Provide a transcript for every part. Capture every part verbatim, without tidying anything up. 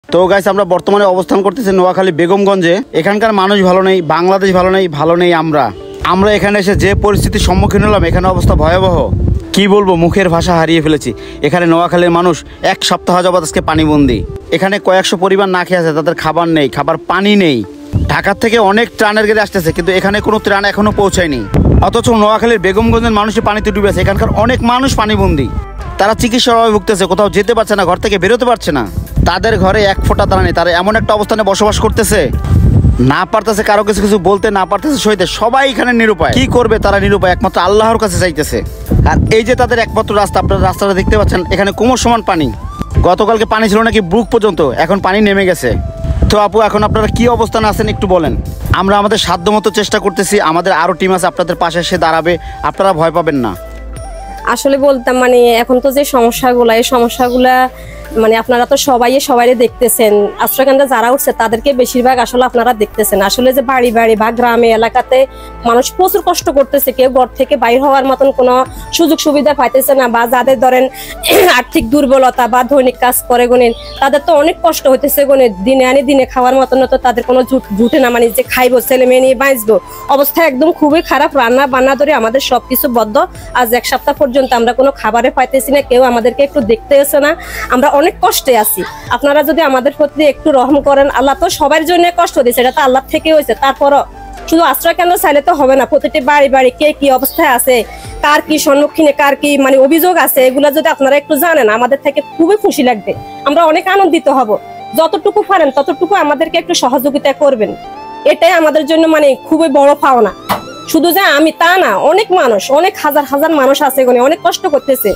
তো গাইস আমরা বর্তমানে অবস্থান করতেছি নোয়াখালী বেগমগঞ্জে। এখানকার মানুষ ভালো নেই, বাংলাদেশ ভালো নেই, ভালো নেই আমরা আমরা এখানে এসে যে পরিস্থিতির সম্মুখীন হলাম, এখানে অবস্থা ভয়াবহ। কি বলবো, মুখের ভাষা হারিয়ে ফেলেছি। এখানে নোয়াখালীর মানুষ এক সপ্তাহ যাবত আজকে পানিবন্দি। এখানে কয়েকশো পরিবার না খেয়ে আছে, তাদের খাবার নেই, খাবার পানি নেই। ঢাকার থেকে অনেক ত্রাণের গাড়ি আসতেছে, কিন্তু এখানে কোনো ত্রাণ এখনো পৌঁছায়নি। অথচ নোয়াখালীর বেগমগঞ্জের মানুষের পানিতে ডুবে আছে। এখানকার অনেক মানুষ পানিবন্দি, তারা চিকিৎসার অভাবে ভুগতেছে, কোথাও যেতে পারছে না, ঘর থেকে বেরোতে পারছে না। তাদের ঘরে এক ফোঁটা দানা নেই, তারা এমন একটা অবস্থানে বসবাস করতেছে, না পারতেছে কারো কিছু কিছু বলতে, না পারতেছে সইতে। সবাই এখানে নিরুপায়। কি করবে তারা? নিরুপায়, একমাত্র আল্লাহর কাছে চাইতেছে। আর এই যে তাদের একমাত্র রাস্তা, আপনারা রাস্তাটা দেখতে পাচ্ছেন, এখানে কোমর সমান পানি। গতকালকে পানি ছিল নাকি বুক পর্যন্ত, এখন পানি নেমে গেছে। তো আপু, এখন আপনারা কি অবস্থানে আছেন একটু বলেন। আমরা আমাদের সাধ্যমতো চেষ্টা করতেছি, আমাদের আরও টিম আছে আপনাদের পাশে এসে দাঁড়াবে, আপনারা ভয় পাবেন না। আসলে বলতাম মানে এখন তো যে সমস্যাগুলা, এই সমস্যাগুলা মানে আপনারা তো সবাই সবাই দেখতেছেন, আশ্রয়কেন্দ্রে যারা উঠছে তাদেরকে বেশিরভাগ আসলে আপনারা দেখতেছেন। আসলে যে বাড়ি বাড়ি বা গ্রামে এলাকাতে মানুষ প্রচুর কষ্ট করতেছে, কেউ ঘর থেকে বাইর হওয়ার মতন কোনো সুযোগ সুবিধা পাইতেছে না, বা যাদের ধরেন আর্থিক দুর্বলতা বা দৈনিক কাজ করে গুনেন, তাদের তো অনেক কষ্ট হইতেছে গুনে। দিনে আনি দিনে খাওয়ার মতন তো তাদের কোনো জুটে না, মানে যে খাইবো, ছেলে মেয়ে নিয়ে বাঁচবো, অবস্থা একদম খুবই খারাপ। রান্না বান্না ধরে আমাদের সবকিছু বদ্ধ। আজ এক সপ্তাহ পর্যন্ত আমরা কোনো খাবারে পাইতেছি না, কেউ আমাদেরকে একটু দেখতে আসে না, আমরা অনেক কষ্টে আছি। আপনারা যদি আমাদের প্রতি একটু রহম করেন, আল্লাহ তো সবার জন্য কষ্ট দিয়েছে, এটা তো আল্লাহ থেকে হয়েছে। তারপরও শুধু আশ্রয় কেন্দ্র চাইলে তো হবে না, প্রতিটি বাড়ি বাড়ি কে কি অবস্থায় আছে, কার কি সম্মুখীনে, কার কি মানে অভিযোগ আছে, এগুলা যদি আপনারা একটু জানেন আমাদের থেকে খুবই খুশি লাগবে, আমরা অনেক আনন্দিত হব। যতটুকু পারেন ততটুকু আমাদেরকে একটু সহযোগিতা করবেন, এটাই আমাদের জন্য মানে খুবই বড় পাওনা। শুধু যে আমি তা না, অনেক মানুষ, অনেক হাজার হাজার মানুষ আছে এখানে, অনেক কষ্ট করতেছে।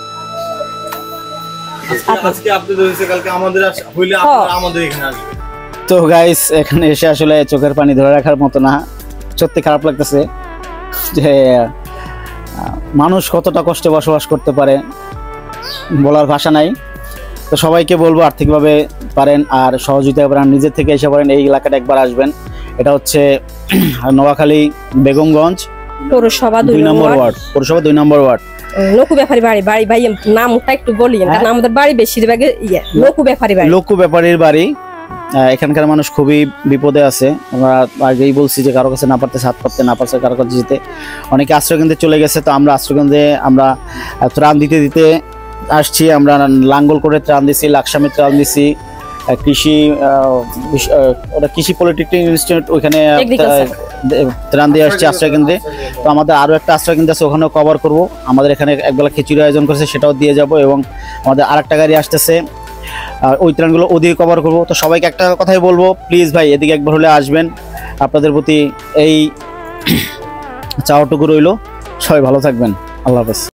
তো গাইস, এখানে এসে আসলে চোখের পানি ধরে রাখার মতো না, সত্যি খারাপ লাগতেছে যে মানুষ কতটা কষ্টে বসবাস করতে পারে, বলার ভাষা নাই। তো সবাইকে বলবো আর্থিকভাবে পারেন আর সহযোগিতা করেন, নিজের থেকে এসে পারেন এই এলাকাটা একবার আসবেন। এটা হচ্ছে নোয়াখালী বেগমগঞ্জ পৌরসভা দুই নম্বর ওয়ার্ড, পৌরসভা দুই নম্বর ওয়ার্ড। লোকু ব্যাপারী বাড়ি বাড়ি ভাই নামটা একটু বলি, কারণ আমাদের বাড়ি বেশিরভাগ ইয়ে লোকু ব্যাপারী বাড়ি। লোকু ব্যাপারীর বাড়ি। এখানকার মানুষ খুবই বিপদে আছে। আমরা আগেই বলছি যে কারো কাছে না পারতেছে হাত পাততে, না পারছে কারো কাছে যেতে, অনেকে আশ্রয়কেন্দ্রে চলে গেছে। তো আমরা আশ্রয়কেন্দ্রে আমরা ত্রাণ দিতে দিতে আসছি। আমরা লাঙ্গল করে ত্রাণ দিছি, লাকসামে ত্রাণ দিছি, কৃষি ওটা কৃষি পলিটেকনিক ইনস্টিটিউট, ওইখানে ত্রাণ দিয়ে আসছি আশ্রয়কেন্দ্রে। তো আমাদের আরও একটা আশ্রয়কেন্দ্র আছে, ওখানেও কভার করব। আমাদের এখানে একবেলা খিচুড়ি আয়োজন করেছে, সেটাও দিয়ে যাব। এবং আমাদের আর একটা গাড়ি আসতেছে, আর ওই ত্রাণগুলো ওদিকে কভার করব। তো সবাইকে একটা কথাই বলবো, প্লিজ ভাই এদিকে একবার হলে আসবেন। আপনাদের প্রতি এই চাওয়াটুকু রইল। সবাই ভালো থাকবেন, আল্লাহ হাফেজ।